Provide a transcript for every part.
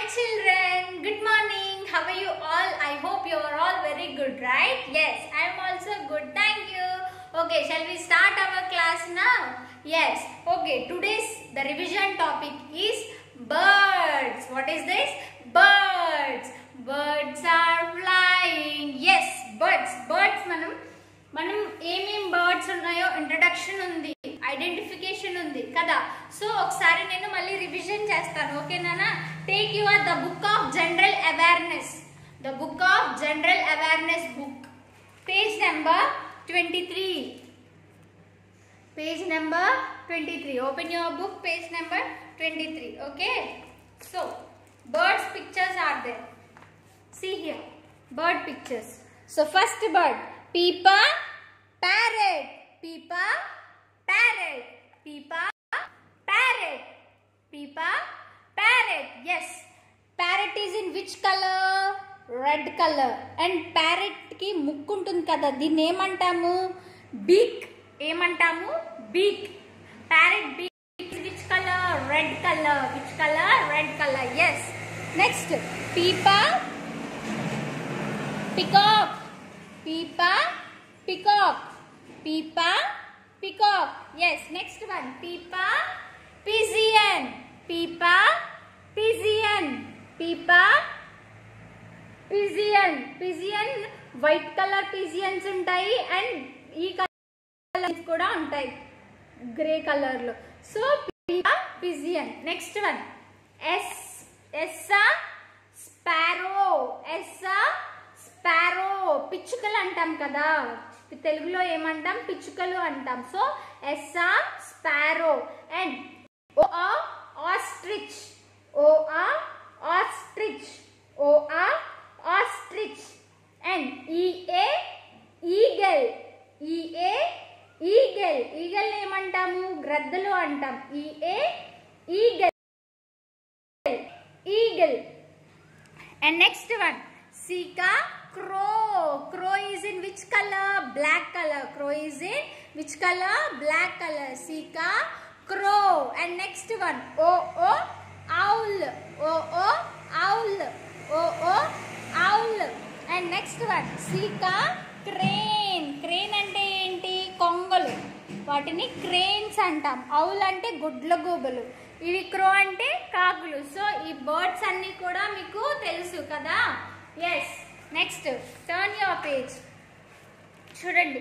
children, good morning. How are you all? I hope you are all very good, right? Yes, I am also good. Thank you. Okay, shall we start our class now? Yes. Okay, today's the revision topic is birds. What is this? Birds. Birds are flying. Yes, birds. Birds మనం ఏమేం birds ఉన్నాయో introduction ఉంది, identification ఉంది కదా. So ఒకసారి నేను మళ్ళీ revision చేస్తాను, ఓకేనా? Take your the book of general awareness, the book of general awareness book, page number 23. Page number 23. Open your book, page number 23. Okay, so birds pictures are there. See here, bird pictures. So first bird, Peepa, parrot. Peepa, parrot. Peepa, parrot. Peepa, parrot. Yes, parrot is in which color? Red color. And parrot ki mukku untundi kada, దీన్ని ఏమంటాము? Beak. ఏమంటాము? Beak. Parrot beak is which color? Red color. Which color? Red color. Yes. Next, Peepa, peacock. Peepa, peacock. Peepa, peacock. Yes, next one. Peepa, pigeon. Peepa, pigeon. Peepa, pigeon. Pigeon white color pigeons ఉంటాయి, and ఈ colours కూడా ఉంటాయి grey colour లో. So Peepa, pigeon. Next one, Essa, sparrow. Essa, sparrow. పిచ్చుకలు అంటాం కదా, తెలుగులో ఏమంటాం? పిచ్చుకలు అంటాం. సో ఎస్సా, స్పారో. అండ్ ఓఆ, ఆస్ట్రిచ్. ఓఆ, ఆస్ట్రిచ్. ఓఆ, ఆస్ట్రిచ్. అండ్ ఈఏ, ఈగల్. ఈఏ, ఈగల్. ఈగల్ ఏమంటాము? గ్రద్దలు అంటాం. ఈఏ, eagle. Eagle. And next one, Sika, crow. Crow is in which color? Black color. Crow is in which color? Black color. Sika, crow. And next one, owl. Owl. Owl. And next one, Sika, crane. Crane అంటే ఏంటి? కొంగలు, వాటిని cranes అంటాం. Owl అంటే గుడ్ల గూబలు, ఇవి క్రో అంటే కాకులు. సో ఈ బర్డ్స్ అన్ని కూడా మీకు తెలుసు కదా. Yes, next turn your page. చూడండి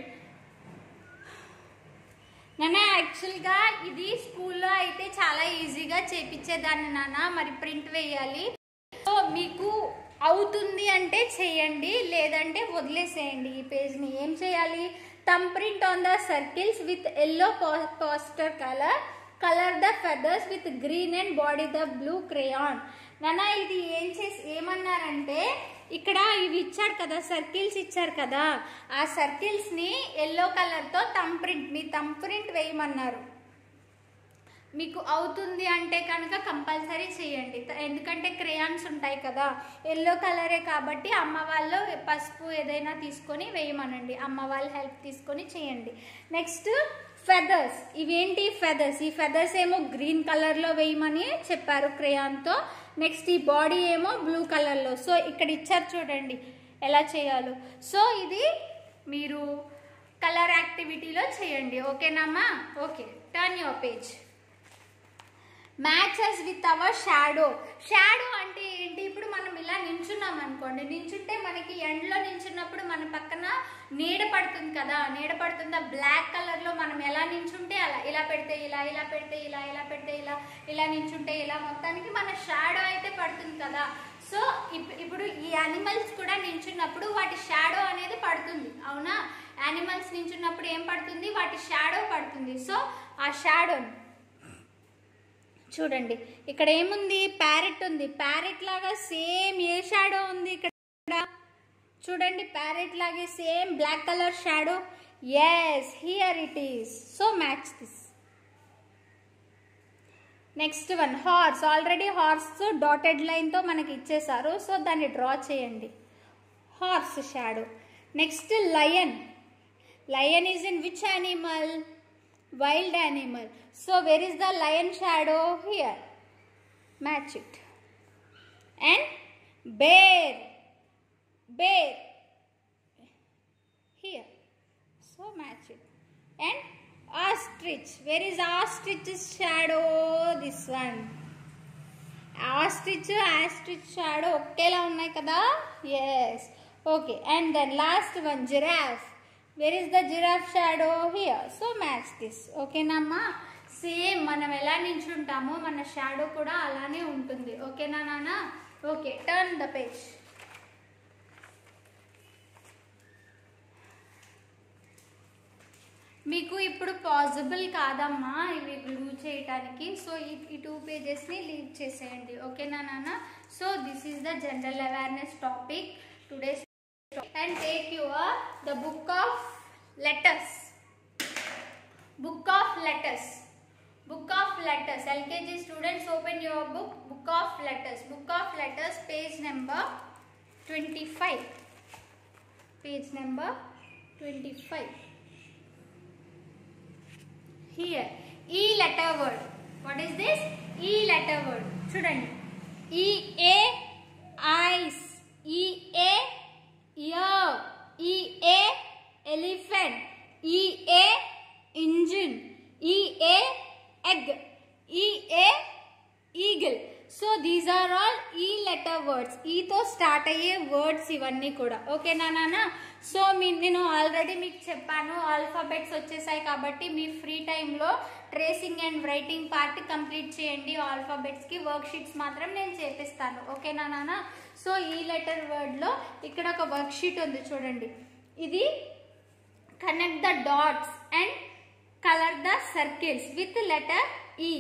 నాన్న, యాక్చువల్గా ఇది స్కూల్లో అయితే చాలా ఈజీగా చేపించేదాన్ని నాన్న, మరి ప్రింట్ వేయాలి. సో మీకు అవుతుంది అంటే చేయండి, లేదంటే వదిలేసేయండి ఈ పేజ్ని. ఏం చేయాలి? Thumb print on the circles with yellow poster colour, colour the feathers with green and body the blue crayon. నాన్న ఇది ఏమన్నారంటే, ఇక్కడ ఇవి ఇచ్చారు కదా, సర్కిల్స్ ఇచ్చారు కదా, ఆ సర్కిల్స్ని ఎల్లో కలర్తో థంబ్ ప్రింట్, మీ థంబ్ ప్రింట్ వేయమన్నారు. మీకు అవుతుంది అంటే కనుక కంపల్సరీ చేయండి, ఎందుకంటే క్రేయాన్స్ ఉంటాయి కదా, ఎల్లో కలరే కాబట్టి అమ్మ వాళ్ళు పసుపు ఏదైనా తీసుకొని వేయమనండి, అమ్మ వాళ్ళ హెల్ప్ తీసుకొని చేయండి. Next feathers. ఇవేంటి? ఫెదర్స్. ఈ ఫెదర్స్ ఏమో గ్రీన్ కలర్లో వేయమని చెప్పారు క్రేయాన్తో. నెక్స్ట్ ఈ బాడీ ఏమో బ్లూ కలర్లో. సో ఇక్కడ ఇచ్చారు చూడండి ఎలా చేయాలో. సో ఇది మీరు కలర్ యాక్టివిటీలో చేయండి, ఓకేనమ్మా? Okay, turn your page. Matches with our shadow. Shadow అంటే ఏంటి? ఇప్పుడు మనం ఇలా నించున్నాం అనుకోండి, నించుంటే మనకి ఎండ్లో నించున్నప్పుడు మన పక్కన నీడ పడుతుంది కదా, నీడ పడుతుందా? బ్లాక్ కలర్లో మనం ఎలా నించుంటే అలా, ఇలా పెడితే ఇలా, ఇలా పెడితే ఇలా, ఇలా పెడితే ఇలా, ఇలా నించుంటే ఇలా, మొత్తానికి మన షాడో అయితే పడుతుంది కదా. సో ఇప్పుడు ఈ యానిమల్స్ కూడా నించున్నప్పుడు వాటి షాడో అనేది పడుతుంది, అవునా? యానిమల్స్ నించున్నప్పుడు ఏం పడుతుంది? వాటి షాడో పడుతుంది. సో ఆ షాడోని చూడండి, ఇక్కడ ఏముంది? ప్యారెట్ ఉంది. ప్యారెట్ లాగా సేమ్ ఏ షాడో ఉంది ఇక్కడ? చూడండి, ప్యారెట్ లాగే same black colour shadow. Yes, here it is. So match this. Next one, horse. Already horse dotted లైన్తో మనకి ఇచ్చేసారు, సో దాన్ని డ్రా చేయండి, horse shadow. Next lion. Lion is in which animal? Wild animal. So where is the lion shadow? Here. Match it. and bear, bear here, so match it. And ostrich, where is ostrich's shadow? This one. Ostrich shadow ఒకేలా ఉన్నాయి కదా. Yes, okay. And then last one, giraffe, where is the giraffe shadow? Here, so match this. Okay నామ్మా, same మనం ఎలా నించుంటామో మన shadow కూడా అలానే ఉంటుంది. ఓకేనా నాన్న? Okay, turn the page. మీకు ఇప్పుడు పాసిబుల్ కాదమ్మా ఇవి గ్లూ చేయడానికి, సో ఈ 2 పేజెస్ని లీవ్ చేసేయండి. ఓకేనా నాన్న? So this is the general awareness topic today's. And take your the book of letters, book of letters, book of letters. LKG students, open your book, book of letters, book of letters, page number 25, page number 25. Here E letter word. What is this? E letter word. Chudandi. E A eyes, E A ear, E A elephant, E A engine, E A egg, E A eagle. So these are all E letter words. E తో start అయ్యే words ఇవన్నీ కూడా. ఓకేనా నాన్న? So నేను already మీకు చెప్పాను alphabets వచ్చేసాయి కాబట్టి మీ ఫ్రీ టైంలో tracing and writing part complete చేయండి. ఆల్ఫాబెట్స్కి వర్క్ షీట్స్ మాత్రం నేను చేపిస్తాను. ఓకేనా నాన్న? సో ఈ లెటర్ వర్డ్లో ఇక్కడ ఒక వర్క్ షీట్ ఉంది చూడండి. ఇది connect the dots and colour the circles with letter E.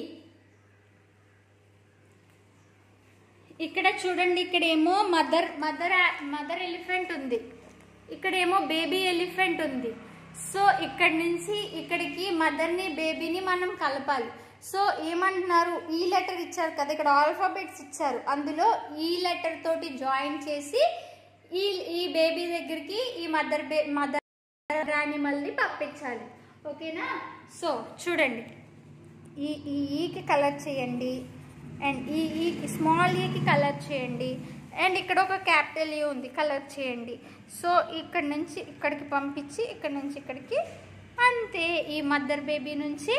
ఇక్కడ చూడండి, ఇక్కడేమో మదర్ ఎలిఫెంట్ ఉంది, ఇక్కడేమో బేబీ ఎలిఫెంట్ ఉంది. సో ఇక్కడి నుంచి ఇక్కడికి మదర్ని బేబీని మనం కలపాలి. సో ఏమంటున్నారు, ఈ లెటర్ ఇచ్చారు కదా, ఇక్కడ ఆల్ఫాబెట్స్ ఇచ్చారు, అందులో ఈ లెటర్ తోటి జాయిన్ చేసి ఈ బేబీ దగ్గరికి ఈ మదర్ యానిమల్ని పంపించాలి. ఓకేనా? సో చూడండి, ఈకి కలర్ చేయండి, అండ్ ఈకి స్మాల్ ఈకి కలర్ చేయండి, అండ్ ఇక్కడ ఒక క్యాపిటల్ ఏ ఉంది, కలర్ చేయండి. సో ఇక్కడ నుంచి ఇక్కడికి పంపించి ఇక్కడ నుంచి ఇక్కడికి, అంతే. ఈ మదర్ బేబీ నుంచి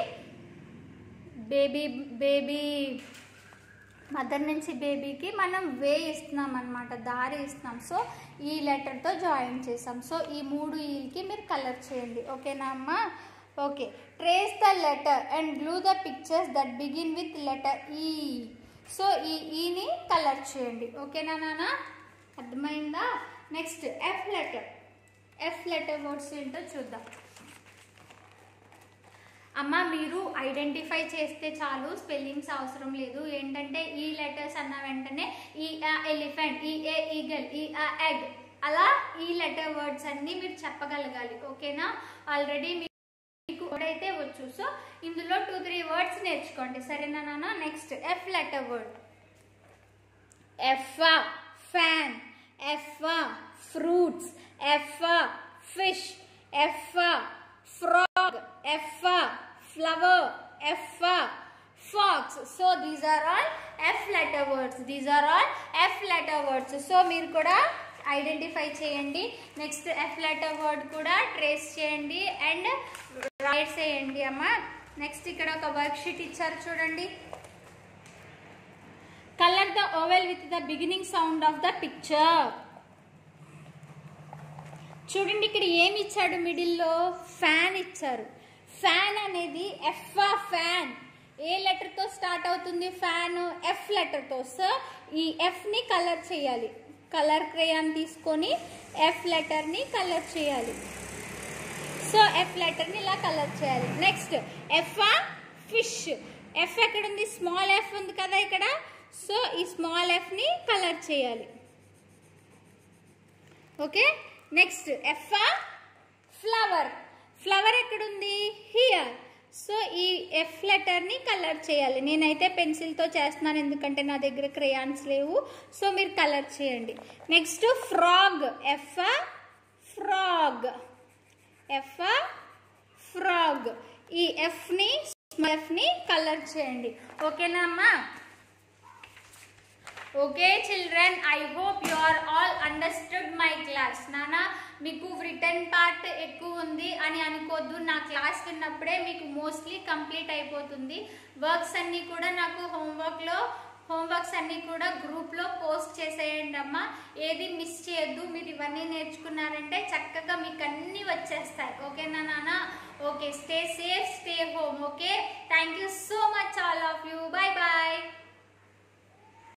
మదర్ నుంచి బేబీకి మనం వే ఇస్తున్నాం అనమాట, దారి ఇస్తున్నాం. సో ఈ లెటర్తో జాయిన్ చేసాం. సో ఈ 3 ఈలకి మీరు కలర్ చేయండి. ఓకేనా అమ్మా? Okay. Trace the letter and glue the pictures that begin with letter E. So E ఈని కలర్ చేయండి. ఓకేనా నాన్న? అర్థమైందా? Next F letter. F letter words ఏంటో చూద్దాం. అమ్మ మీరు ఐడెంటిఫై చేస్తే చాలు, స్పెల్లింగ్స్ అవసరం లేదు. ఏంటంటే ఈ లెటర్స్ అన్న వెంటనే ఈ ఎలిఫెంట్, ఈ ఏ ఈగల్, ఈ ఎగ్, అలా ఈ లెటర్ వర్డ్స్ అన్నీ మీరు చెప్పగలగాలి. ఓకేనా? ఆల్రెడీ మీకు అయితే వచ్చు. సో ఇందులో 2-3 వర్డ్స్ నేర్చుకోండి. సరేనా నాన్న? Next F letter word. F fan, F fruits, F fish, F frog, F flower, F fox. So these are all F letter words. These are all F letter words. So మీరు కూడా identify చేయండి. Next F letter word కూడా trace చేయండి and write చేయండి అమ్మ. Next ఇక్కడ ఒక work sheet ఇచ్చారు చూడండి. Colour the oval with the beginning sound of the picture. చూడండి ఇక్కడ ఏమి ఇచ్చాడు, మిడిల్లో ఫ్యాన్ ఇచ్చారు. ఫ్యాన్ అనేది ఎఫ్ ఫ్యాన్ ఏ లెటర్తో స్టార్ట్ అవుతుంది? ఫ్యాన్ ఎఫ్ లెటర్తో. సో ఈ ఎఫ్ని కలర్ చేయాలి. కలర్ క్రేయాన్ తీసుకొని ఎఫ్ లెటర్ని కలర్ చేయాలి. సో ఎఫ్ లెటర్ని ఇలా కలర్ చేయాలి. Next F fish. ఎఫ్ ఎక్కడ ఉంది? స్మాల్ ఎఫ్ ఉంది కదా ఇక్కడ. సో ఈ స్మాల్ ఎఫ్ని కలర్ చేయాలి. Okay. Next F flower. Flower ఎక్కడుంది? హియర్. సో ఈ ఎఫ్ లెటర్ని కలర్ చేయాలి. నేనైతే పెన్సిల్తో చేస్తున్నాను ఎందుకంటే నా దగ్గర క్రేయాన్స్ లేవు. సో మీరు కలర్ చేయండి. Next frog. F frog, F frog. ఈ ఎఫ్ని కలర్ చేయండి. ఓకేనా అమ్మా? Okay children, I hope you are all understood my class. నానా మీకు రిటర్న్ పార్ట్ ఎక్కువ ఉంది అని అనుకోవద్దు, నా క్లాస్ విన్నప్పుడే మీకు మోస్ట్లీ కంప్లీట్ అయిపోతుంది. వర్క్స్ అన్నీ కూడా నాకు హోంవర్క్స్ అన్నీ కూడా గ్రూప్లో పోస్ట్ చేసేయండి అమ్మా. ఏది మిస్ చేయొద్దు. మీరు ఇవన్నీ నేర్చుకున్నారంటే చక్కగా మీకు అన్నీ వచ్చేస్తాయి. ఓకేనా నాన్న? Okay, stay safe, stay home. Okay, thank you so much all of you. Bye bye.